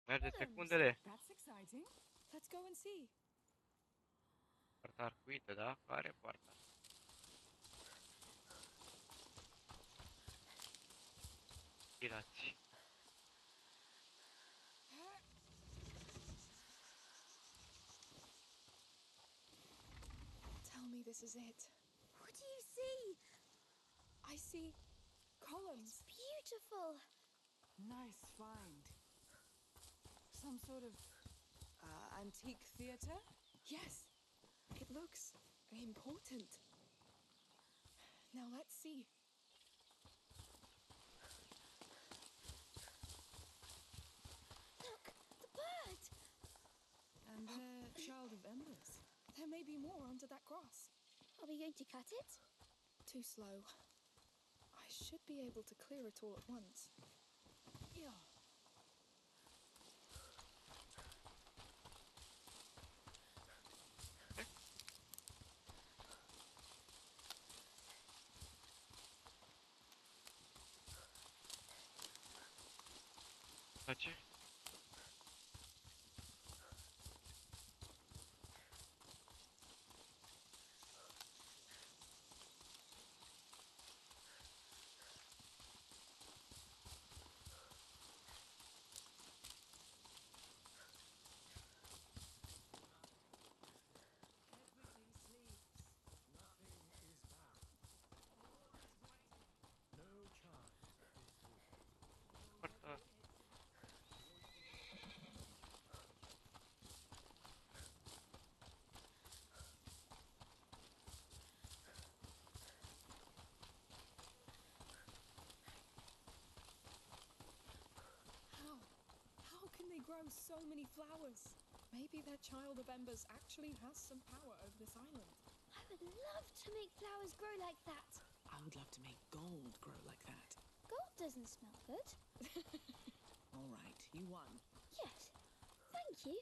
Merge Columns. secundele. That's exciting. Let's go and see. Poarta arcuită, da? Care poarta? Pirați. Tell me this is it. What do you see? I see columns. Beautiful. Nice find. Some sort of antique theatre? Yes. It looks important. Now let's see. Look, the bird. And the child of embers. There may be more under that grass. Are we going to cut it? Too slow. I should be able to clear it all at once. Yeah. Face? Everything sleeps. Nothing is bound. No child is born. Poarta. How? How can they grow so many flowers? Maybe their child of embers actually has some power over this island. I would love to make flowers grow like that. I would love to make gold grow like that. Gold doesn't smell good. All right, you won. Yes. Thank you.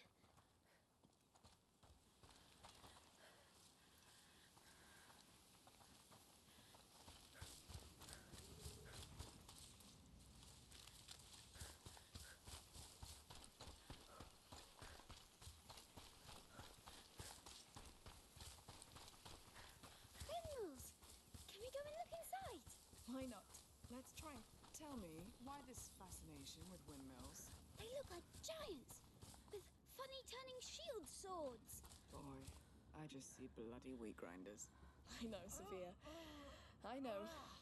Windmills. Can we go and look inside? Why not? Let's try. Tell me, why this fascination with windmills? They look like giants with funny turning shield swords. Boy, I just see bloody wheat grinders. I know, Sophia. I know.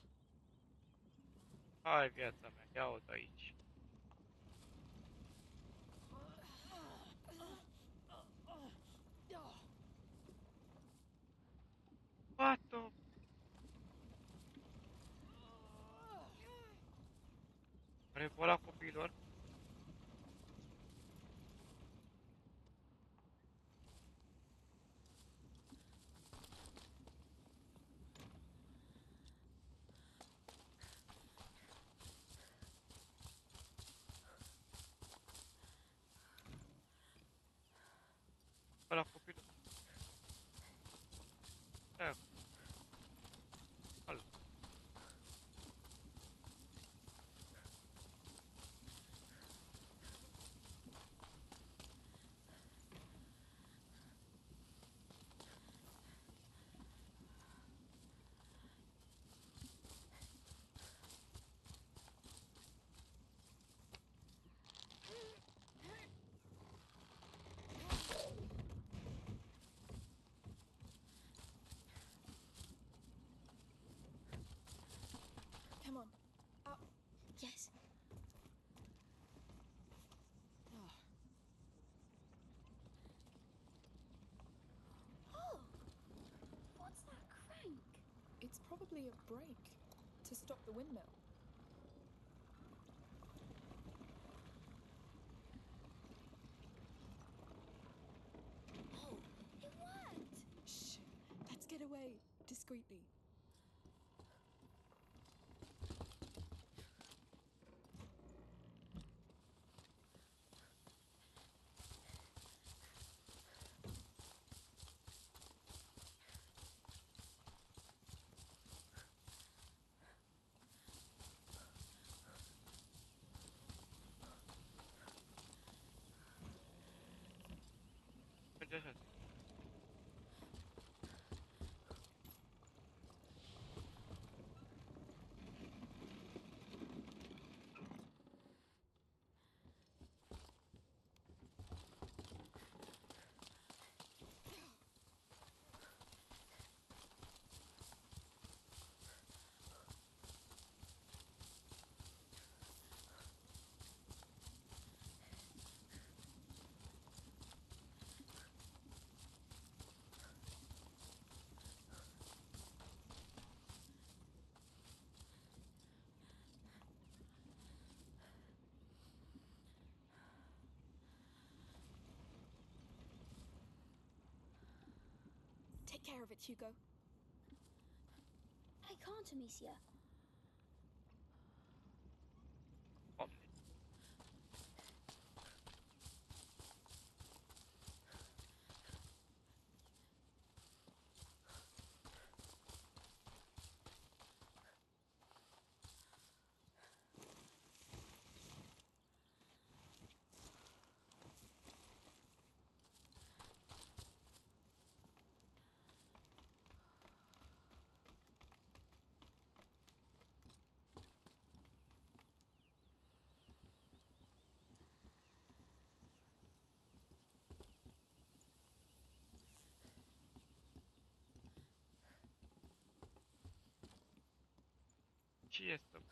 Hai viața mea, ia-o de aici. What the... Are boala copiilor? Boala copilor. Da, al. Come on. Up. Yes. Oh, what's that crank? It's probably a brake to stop the windmill. Oh, it worked. Shh. Let's get away discreetly. Mitä sä teet? Take care of it, Hugo. I can't, Amicia. Pomni. Ci jest to.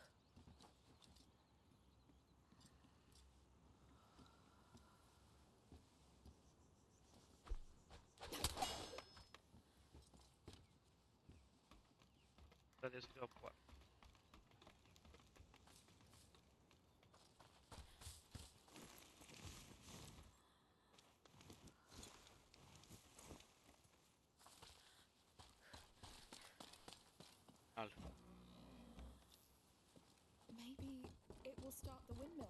To jest opłat. Ale. Maybe it will start the windmill.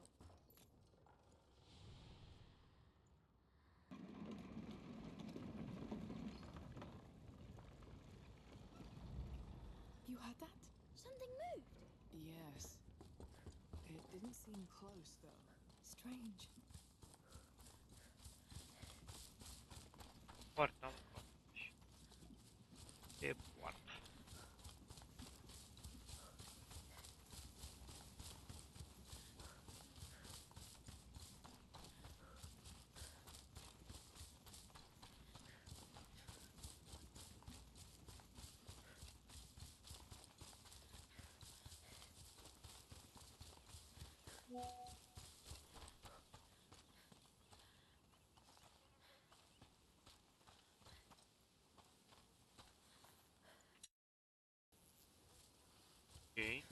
You heard that? Something moved. Yes. It didn't seem close, though. Strange. Vartam. Eppuat. Okei.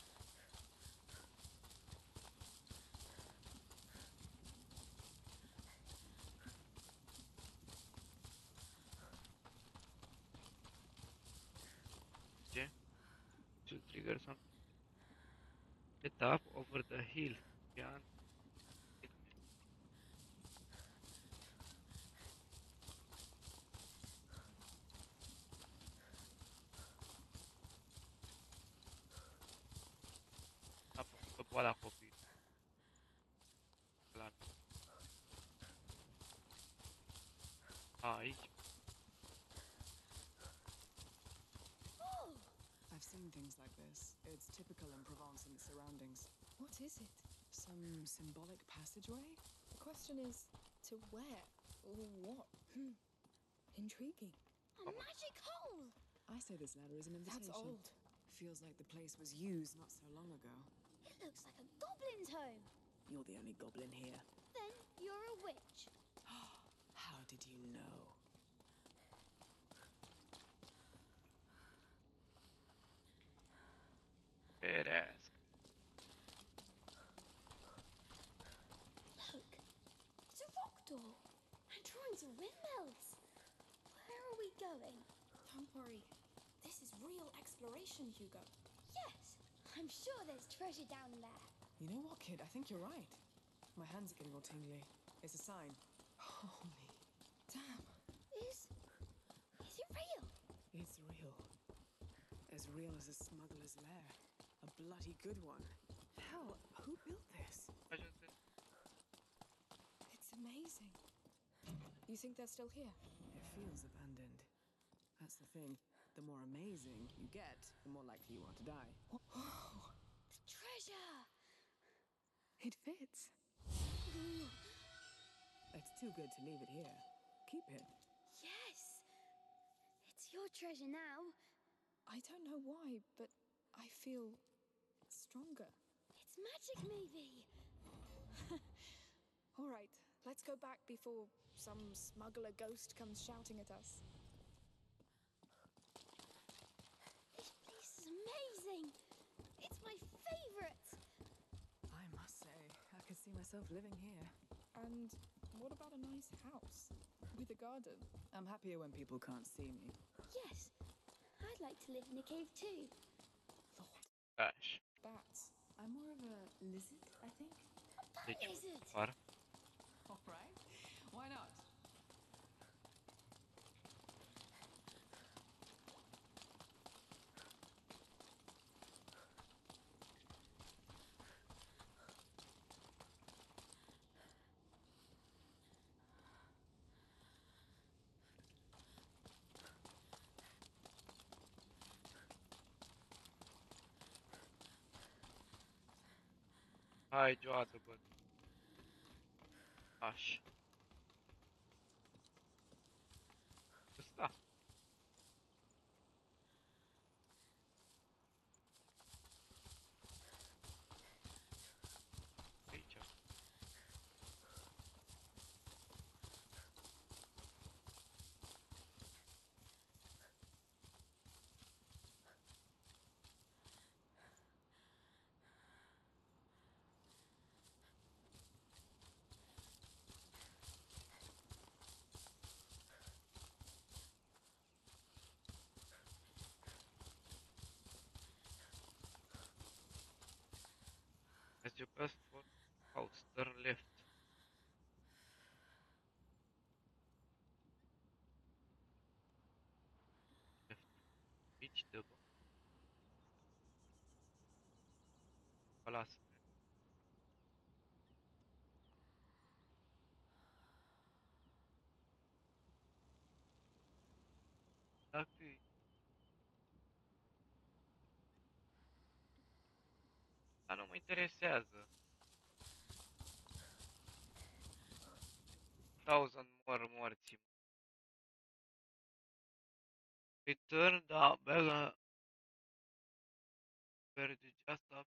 Okay. Should trigger some the top over the hill. Beyond it. Appunto qua la copia. Clar. Aici. Oh, I've seen things like this. It's typical in Provence and its surroundings. What is it? Some symbolic passageway? The question is, to where? Or what? Intriguing. a magic hole. I say this ladder is an invitation. That's old. Feels like the place was used not so long ago. It looks like a goblin's home. You're the only goblin here. Then you're a witch. How did you know? Peräs. Look, it's a rock door and drawings of windmills. Where are we going? Don't worry. This is real exploration, Hugo. Yes, I'm sure there's treasure down there. You know what, kid? I think you're right. My hands are getting all tingly. It's a sign. Holy. Damn. Is it real? It's real. As real as a smuggler's lair. A bloody good one. Hell, who built this? Ajunge. It's amazing. You think they're still here? It feels abandoned. That's the thing. The more amazing you get, the more likely you are to die. The treasure! It fits. It's too good to leave it here. Keep it. Yes! It's your treasure now. I don't know why, but I feel stronger. It's magic, maybe. All right, let's go back before some smuggler ghost comes shouting at us. This place is amazing. It's my favorite. I must say, I could see myself living here. And what about a nice house with a garden? I'm happier when people can't see me. Yes, I'd like to live in a cave too. Gosh. Bats. I'm more of a lizard, I think. Deci Is it? far. All right. Why not? Hai, joacă, bă. Așa. Ăsta. Aici. As you pass for house, turn left. Left. Aici dă, bă. Bă, lasă. Dacă e... Dar nu mă interesează. 1000 more morți. Return, da, bă, merge asta.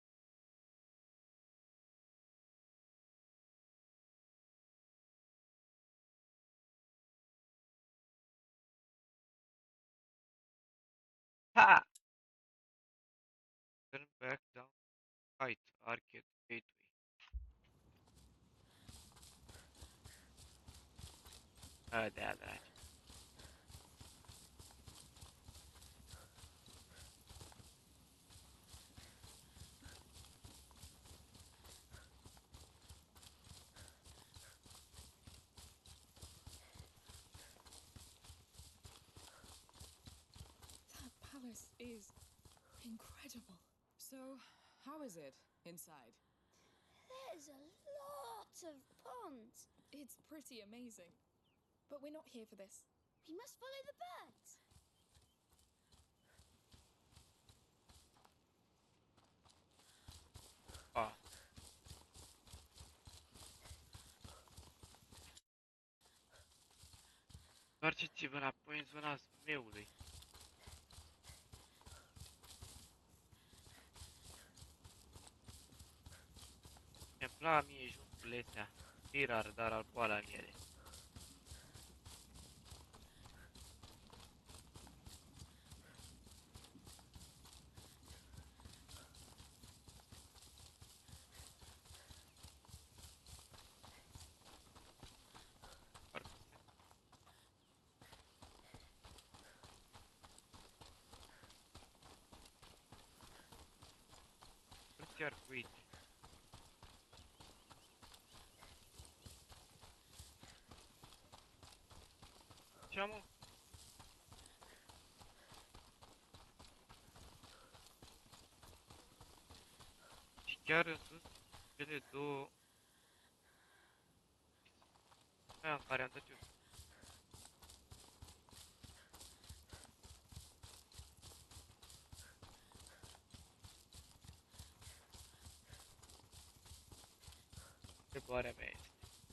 Ha! Turn back down. Height, arcade, gateway. A, da, dragi. That palace is incredible. So, how is it inside? There's a lot of ponds. It's pretty amazing. But we're not here for this. We must follow the birds. A. Întoarceți-vă înapoi în zona zmeului. Mi-mi plac mie jocurile astea. Mirar, dar al boala miere. Chiar cu aici. Ce mă? Și chiar în sus, cele două... Aia în care am dat eu. Întrebarea mea este.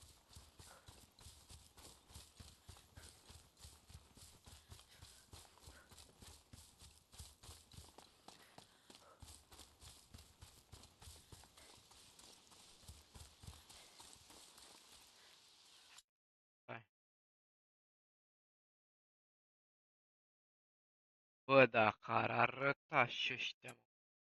Hai. Bă, dacă ar arăta și ăștia, mă.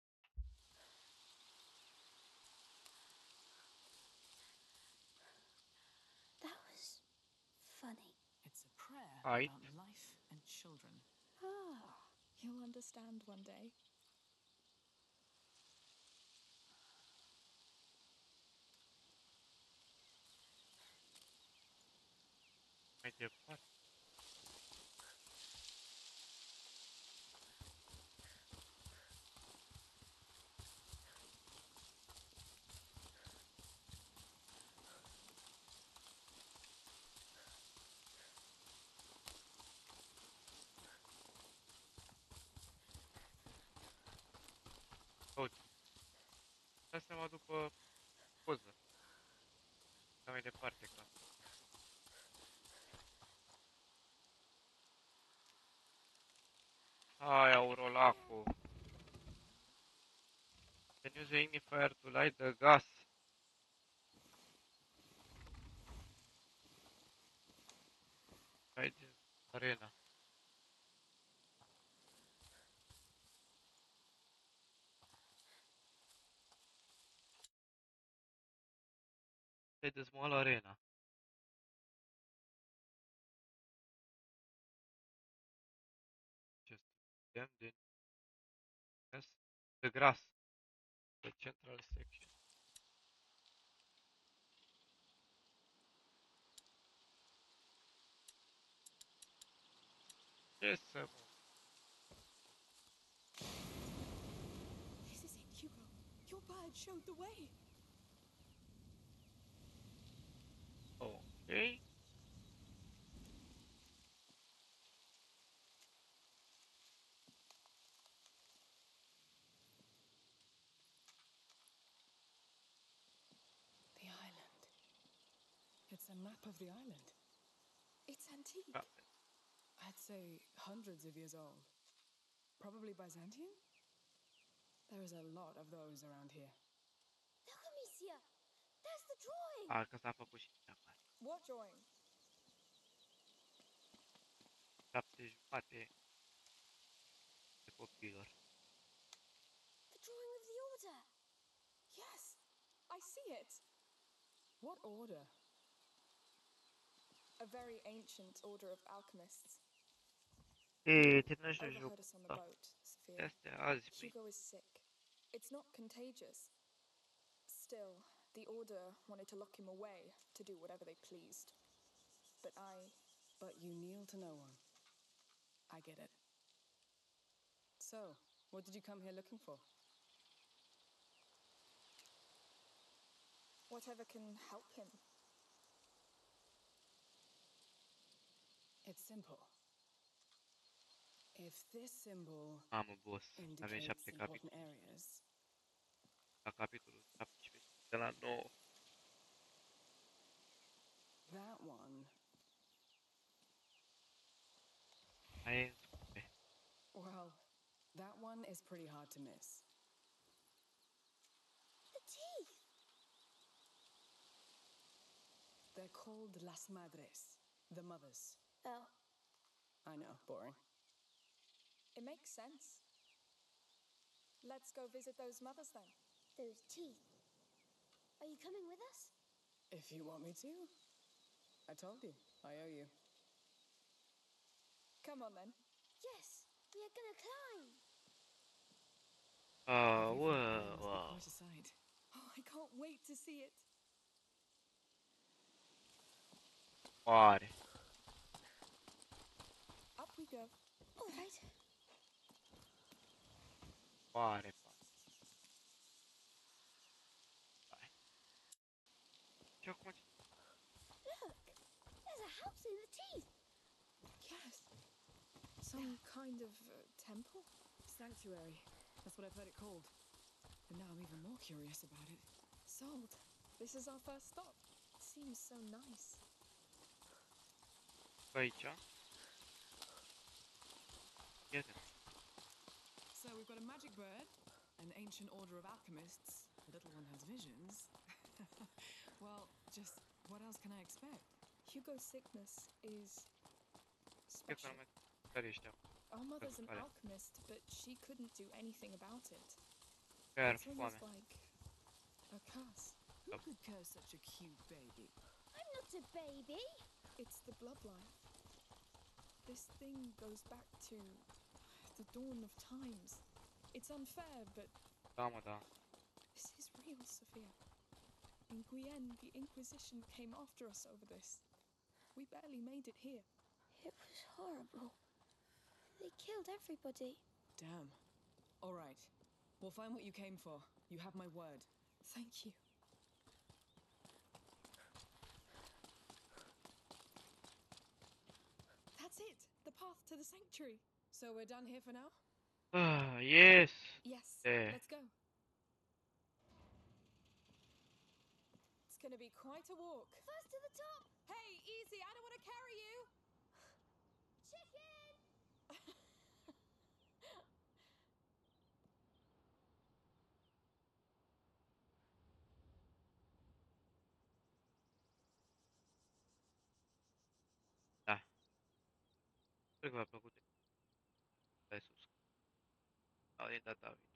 That was funny. It's a prayer Right. about life and children. Ah, you'll understand one day. Mai departe. Uite. Dă seama după poză. Dă mai departe, clar. Hai, Aurolacu. Can use the ignifier to light the gas. Aici, arena. The small arena. Just them, then yes, the grass, the central section. Yes, This is it, Hugo. Your bird showed the way. okay. The island. It's a map of the island. It's antique. Da. I'd say hundreds of years old. Probably Byzantine? There's a lot of those around here. Look, Amicia. There's the drawing. A, că s-a făcut și acasă. What drawing? 7 jumate de copilor. The drawing of the order. Yes, I see it. What order? A very ancient order of alchemists. E, termină Overheard jocul us on the ăsta. boat, Sophia. De astea azi, păi. Hugo is sick. It's not contagious. Still, the Order wanted to lock him away to do whatever they pleased. But you kneel to no one. I get it. So, what did you come here looking for? Whatever can help him. It's simple. If this symbol Mamă, boss. Avem indicates 7 important capitole. areas, La capitolul 17. De la 9. that one, Aia e în spune. well, that one is pretty hard to miss. The teeth. They're called Las Madres, the mothers. Oh, I know, boring. It makes sense. Let's go visit those mothers then. those teeth. Are you coming with us? If you want me to. I told you, I owe you. Come on then. Yes, we are gonna climb. Wow, wow. Quite a sight. Oh, I can't wait to see it. Oare. Up we go. All right. Oare. Hai. Și acum ce? Look, there's a house in the teeth. Yes. Some kind of temple? Sanctuary. That's what I've heard it called. And now I'm even more curious about it. Sold. This is our first stop. It seems so nice. Aici. Iată. So we've got a magic bird, an ancient order of alchemists. The little one has visions. Well, just what else can I expect? Hugo's sickness is Cred că special. nu mai care ăștia. Our mother's an Vale. alchemist, but she couldn't do anything about it. Chiar It's almost foame. like a curse. Who could curse such a cute baby? I'm not a baby. It's the bloodline. This thing goes back to the dawn of times. It's unfair, but Da, mă, da. this is real, Sophia. In Guyenne, the Inquisition came after us over this. We barely made it here. It was horrible. They killed everybody. Damn. All right. We'll find what you came for. You have my word. Thank you. That's it! The path to the sanctuary. So we're done here for now? Ah, yes! Yes, Yeah. let's go. It's gonna be quite a walk. First to the top. Hey, easy! I don't want to carry you! Chicken. Da. Sper că v-a plăcut. Stai sus. Au din data viitoare.